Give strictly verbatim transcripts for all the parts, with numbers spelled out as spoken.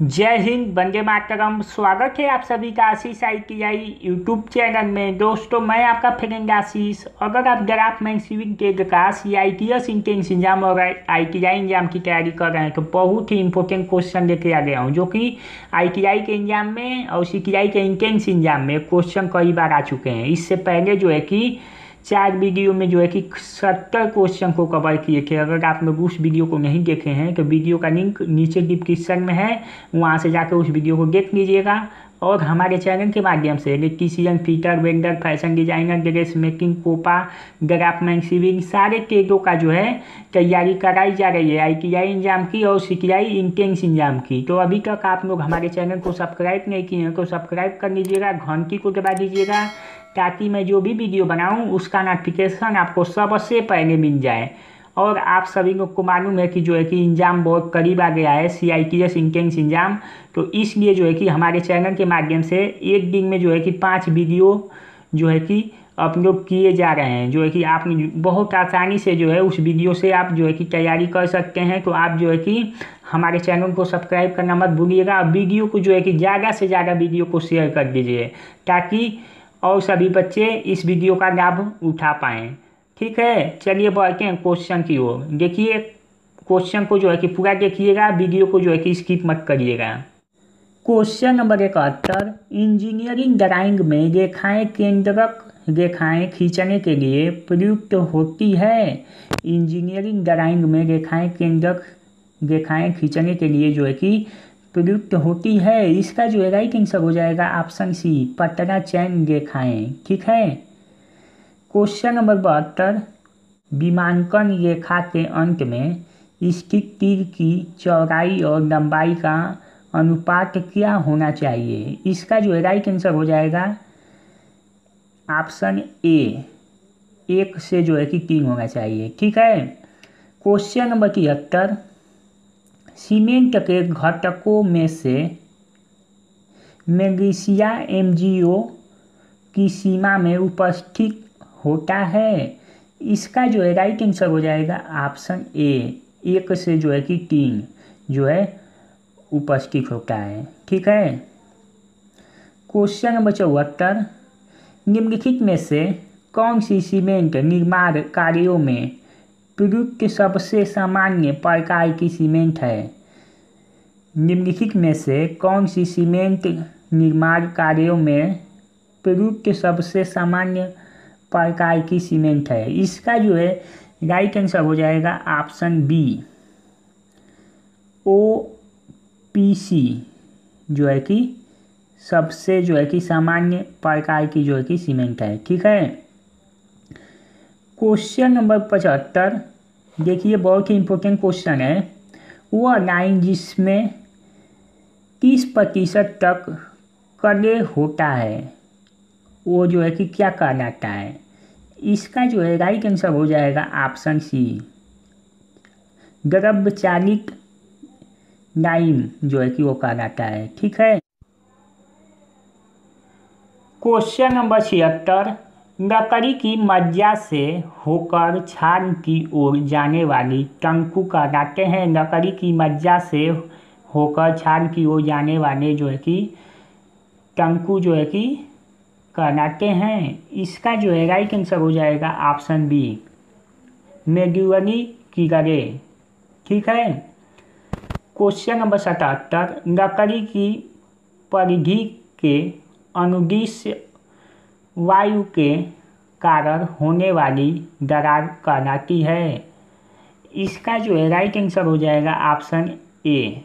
जय हिंद, वंदे मातरम। स्वागत है आप सभी का Ashish I T I YouTube channel में। दोस्तों, मैं आपका फ्रेंड आशीष। अगर आप ड्राफ्टमैन सिविल टेट का C I T S entrance exam और आई टी आई एग्जाम की तैयारी कर रहे हैं तो बहुत ही इंपॉर्टेंट क्वेश्चन लेके आ गया हूँ, जो कि आई टी आई के एग्जाम में और सी टी आई के इंट्रेंस एग्जाम में क्वेश्चन कई बार आ चुके हैं। इससे पहले जो है कि चार वीडियो में जो है कि सत्तर क्वेश्चन को कवर किए थे। अगर आप लोग उस वीडियो को नहीं देखे हैं तो वीडियो का लिंक नीचे डिस्क्रिप्शन में है, वहां से जाकर उस वीडियो को देख लीजिएगा। और हमारे चैनल के माध्यम से electrician, fitter, welder, fashion designer, dress making, COPA, draftsman civil सारे टेटों का जो है तैयारी कराई जा रही है, आई टी आई एग्जाम की और C T I entrance exam की। तो अभी तक आप लोग हमारे चैनल को सब्सक्राइब नहीं किए हैं तो सब्सक्राइब कर लीजिएगा, घंटी को दबा दीजिएगा, ताकि मैं जो भी वीडियो बनाऊं उसका नोटिफिकेशन आपको सबसे पहले मिल जाए। और आप सभी लोग को मालूम है कि जो है कि एग्ज़ाम बहुत करीब आ गया है, C I T S entrance exam. तो इसलिए जो है कि हमारे चैनल के माध्यम से एक दिन में जो है कि पाँच वीडियो जो है कि अपलोड किए जा रहे हैं, जो है कि आप बहुत आसानी से जो है उस वीडियो से आप जो है कि तैयारी कर सकते हैं। तो आप जो है कि हमारे चैनल को सब्सक्राइब करना मत भूलिएगा। वीडियो को जो है कि ज़्यादा से ज़्यादा वीडियो को शेयर कर दीजिए, ताकि और सभी बच्चे इस वीडियो का लाभ उठा पाएँ। ठीक है, चलिए बढ़ते हैं क्वेश्चन की ओर। देखिए, क्वेश्चन को जो है कि पूरा देखिएगा, वीडियो को जो है कि स्किप मत करिएगा। क्वेश्चन नंबर इकहत्तर, इंजीनियरिंग ड्राइंग में रेखाएं केंद्रक रेखाएं खींचने के लिए प्रयुक्त होती है। इंजीनियरिंग ड्राइंग में रेखाएं केंद्रक रेखाएं खींचने के लिए जो है कि प्रयुक्त होती है। इसका जो है राइट आंसर हो जाएगा ऑप्शन सी, पतला चैन रेखाएं। ठीक है। क्वेश्चन नंबर बहत्तर, विमांकन रेखा के अंत में स्थित तीर की चौड़ाई और लंबाई का अनुपात क्या होना चाहिए। इसका जो है राइट आंसर हो जाएगा ऑप्शन ए, एक से जो है कि तीन होना चाहिए। ठीक है। क्वेश्चन नंबर तिहत्तर, सीमेंट के घटकों में से मैग्नीशिया एम जी ओ की सीमा में उपस्थित होता है। इसका जो है राइट आंसर हो जाएगा ऑप्शन ए, एक से जो है कि तीन जो है उपस्थित होता है। ठीक है। क्वेश्चन नंबर चौहत्तर, निम्नलिखित में से कौन सी सीमेंट निर्माण कार्यों में प्रयुक्त सबसे सामान्य प्रकार की सीमेंट है। निम्नलिखित में से कौन सी सीमेंट निर्माण कार्यों में प्रयुक्त सबसे सामान्य प्रकार की सीमेंट है। इसका जो है राइट आंसर हो जाएगा option B, O P C जो है कि सबसे जो है कि सामान्य प्रकार की जो है कि सीमेंट है। ठीक है। क्वेश्चन नंबर पचहत्तर, देखिए बहुत ही इंपॉर्टेंट क्वेश्चन है। वह लाइन जिसमें तीस प्रतिशत तक कले होता है वो जो है कि क्या कहलाता है। इसका जो है राइट आंसर हो जाएगा ऑप्शन सी, द्रव्य चालित लाइन जो है कि वो कहलाता है। ठीक है। क्वेश्चन नंबर छिहत्तर, लकड़ी की मज्जा से होकर छाल की ओर जाने वाली तंतु कहलाते हैं। लकड़ी की मज्जा से होकर छाल की ओर जाने वाले जो है कि तंतु जो है कि कहलाते हैं। इसका जो है राइट आंसर हो जाएगा ऑप्शन बी, मेडुलरी किनारे। ठीक है। क्वेश्चन नंबर सतहत्तर, लकड़ी की परिधि के अनुदिश वायु के कारण होने वाली दरार कहलाती है। इसका जो है राइट आंसर हो जाएगा ऑप्शन ए,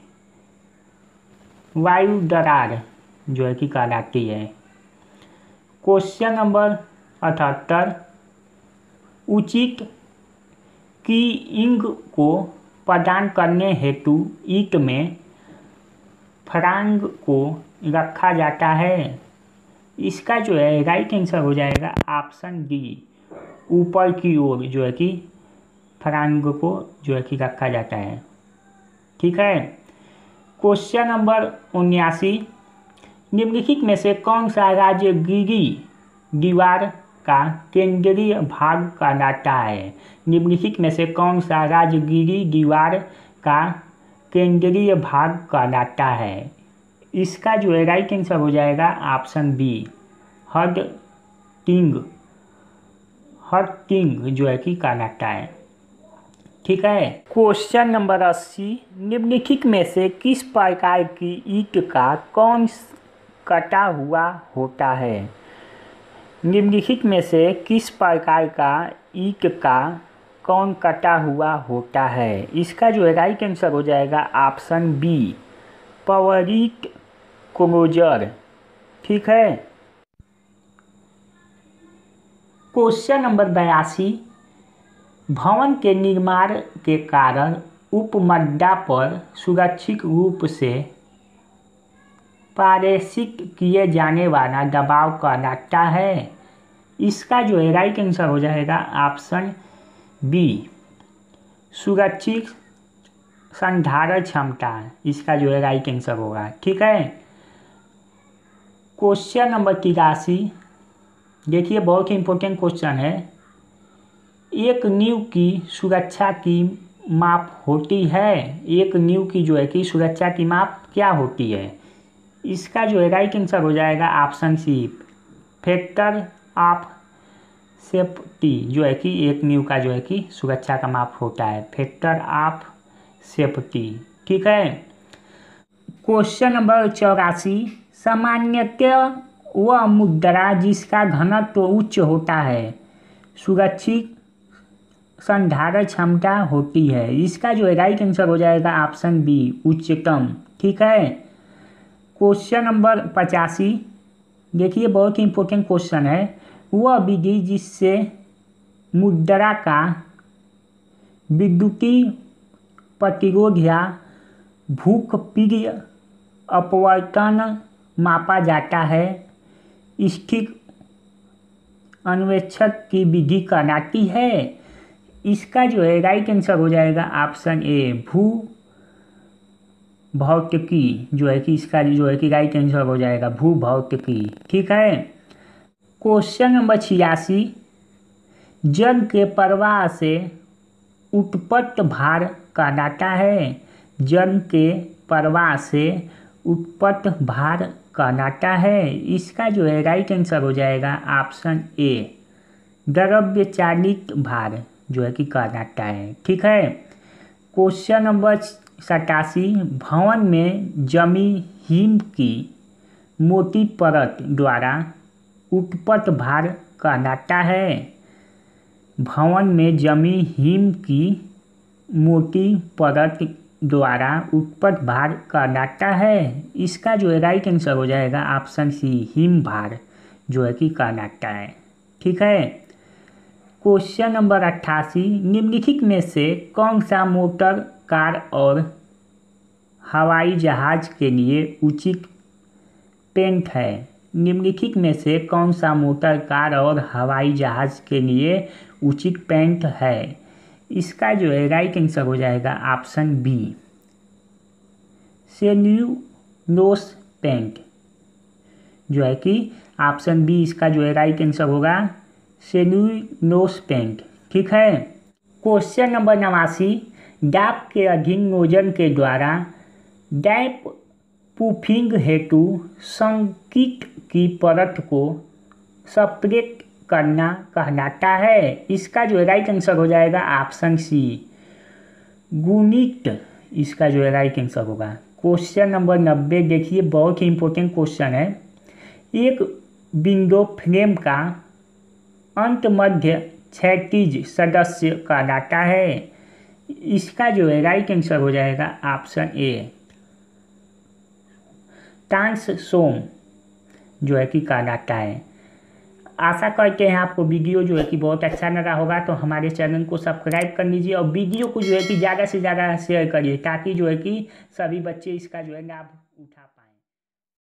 वायु दरार जो है कि कहलाती है। क्वेश्चन नंबर अठहत्तर, उचित की इंग को प्रदान करने हेतु ईंट में फ्रांग को रखा जाता है। इसका जो है राइट आंसर हो जाएगा ऑप्शन डी, ऊपर की ओर जो है कि फ्रांग को जो है कि रखा जाता है। ठीक है। क्वेश्चन नंबर उन्यासी, निम्नलिखित में से कौन सा राज्य गिरी दीवार का केंद्रीय भाग कहलाता है। निम्नलिखित में से कौन सा राज्य गिरी दीवार का केंद्रीय भाग कहलाता है। इसका जो है राइट आंसर हो जाएगा ऑप्शन बी, हड टिंग, हड टिंग जो है कि कहलाता है। ठीक है। क्वेश्चन नंबर अस्सी, निम्नलिखित में से किस प्रकार की ईंट का कौन कटा हुआ होता है? निम्नलिखित में से किस प्रकार का ईंट का कौन कटा हुआ होता है? इसका जो है राइट आंसर हो जाएगा ऑप्शन बी, पवरिट क्लोजर। ठीक है। क्वेश्चन नंबर बयासी, भवन के निर्माण के कारण उपमड्डा पर सुरक्षित रूप से पारेषित किए जाने वाला दबाव कहलाता है। इसका जो है राइट आंसर हो जाएगा ऑप्शन बी, सुरक्षित संधारण क्षमता। इसका जो है राइट आंसर होगा। ठीक है। क्वेश्चन नंबर तिरासी, देखिए बहुत ही इंपॉर्टेंट क्वेश्चन है। एक नींव की सुरक्षा की माप होती है। एक नींव की जो है कि सुरक्षा की माप क्या होती है? इसका जो है राइट आंसर हो जाएगा option C, factor of safety जो है कि एक नींव का जो है कि सुरक्षा का माप होता है, फैक्टर ऑफ सेफ्टी। ठीक है। क्वेश्चन नंबर चौरासी, सामान्यतः वह मुद्रा जिसका घनत्व तो उच्च होता है सुरक्षित संधारण क्षमता होती है। इसका जो है राइट आंसर हो जाएगा ऑप्शन बी, उच्चतम। ठीक है। क्वेश्चन नंबर पचासी, देखिए बहुत ही इंपॉर्टेंट क्वेश्चन है। वह विधि जिससे मुद्रा का विद्युतीय प्रतिरोध या भूख प्रिय अपवर्तन मापा जाता है, स्थिर अन्वेषक की विधि कहलाती है। इसका जो है राइट आंसर हो जाएगा ऑप्शन ए, भू भौतिकी जो है कि इसका जो है कि राइट आंसर हो जाएगा भू भौतिकी। ठीक है। क्वेश्चन नंबर छियासी, जल के प्रवाह से उत्पन्न भार कहलाता है। जल के प्रवाह से उत्पन्न भार कहलाता है। इसका जो है राइट आंसर हो जाएगा ऑप्शन ए, द्रव्य चालित भार जो है कि कहलाता है। ठीक है। क्वेश्चन नंबर सतासी, भवन में जमी हिम की मोटी परत द्वारा उत्पन्न भार कहलाता है। भवन में जमी हिम की मोटी परत द्वारा उत्पन्न भार कहलाता है। इसका जो है राइट आंसर हो जाएगा ऑप्शन सी, हिम भार जो है कि कहलाता है। ठीक है। क्वेश्चन नंबर अट्ठासी, निम्नलिखित में से कौन सा मोटर कार और हवाई जहाज के लिए उचित पेंट है? निम्नलिखित में से कौन सा मोटर कार और हवाई जहाज के लिए उचित पेंट है? इसका जो है राइट आंसर हो जाएगा ऑप्शन बी, सेल्यूलोस पेंट जो है कि ऑप्शन बी इसका जो है राइट आंसर होगा, सेल्यूलोस पेंट। ठीक है। क्वेश्चन नंबर नवासी, डैप के अधीन नोजल के द्वारा डैप प्रूफिंग हेतु संकीट की परत को सेपरेट करना कहलाता है। इसका जो है राइट आंसर हो जाएगा ऑप्शन सी, गुणित। इसका जो है राइट आंसर होगा। क्वेश्चन नंबर नब्बे, देखिए बहुत ही इंपॉर्टेंट क्वेश्चन है। एक विंडो फ्रेम का अंत मध्य क्षैतिज सदस्य कहलाता है। इसका जो है राइट आंसर हो जाएगा ऑप्शन ए, ट्रांससोम जो है कि कहलाता है। आशा करते हैं आपको वीडियो जो है कि बहुत अच्छा लगा होगा, तो हमारे चैनल को सब्सक्राइब कर लीजिए और वीडियो को जो है कि ज़्यादा से ज़्यादा शेयर करिए ताकि जो है कि सभी बच्चे इसका जो है लाभ